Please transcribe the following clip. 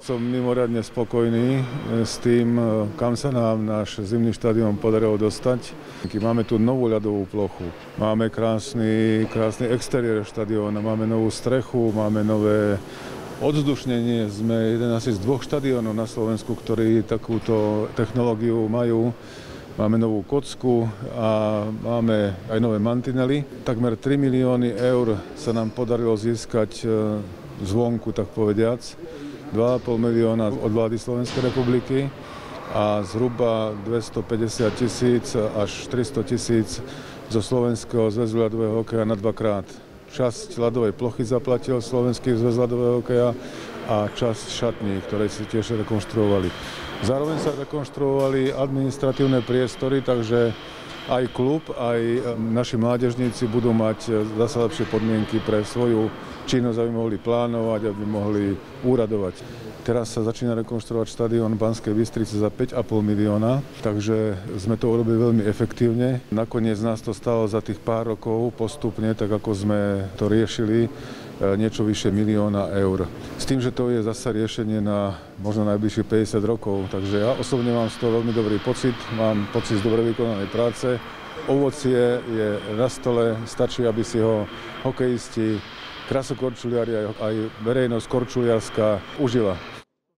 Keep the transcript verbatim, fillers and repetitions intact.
Som mimoriadne spokojný s tým, kam sa nám náš zimný štadión podarilo dostať. Máme tu novú ľadovú plochu, máme krásny, krásny exteriér štadióna, máme novú strechu, máme nové odzdušnenie. Sme jeden asi z dvoch štadiónov na Slovensku, ktorí takúto technológiu majú. Máme novú kocku a máme aj nové mantinely. Takmer tri milióny eur sa nám podarilo získať zvonku, tak povediac. dva a pol milióna od vlády Slovenskej republiky a zhruba dvestopäťdesiat tisíc až tristo tisíc zo Slovenského zväzu ľadového hokeja na dvakrát. Časť ľadovej plochy zaplatil Slovenský zväz ľadového hokeja a časť šatní, ktoré si tiež rekonštruovali. Zároveň sa rekonštruovali administratívne priestory, takže aj klub, aj naši mládežníci budú mať zase lepšie podmienky pre svoju činnosť, aby mohli plánovať, aby mohli úradovať. Teraz sa začína rekonštruovať štadión Banskej Bystrice za päť a pol milióna, takže sme to urobili veľmi efektívne. Nakoniec nás to stalo za tých pár rokov postupne, tak ako sme to riešili, niečo vyššie milióna eur. S tým, že to je zasa riešenie na možno najbližších päťdesiat rokov, takže ja osobne mám z toho veľmi dobrý pocit, mám pocit z dobre vykonanej práce. Ovocie je na stole, stačí, aby si ho hokejisti, krasokorčuliari aj verejnosť korčuliarska užila.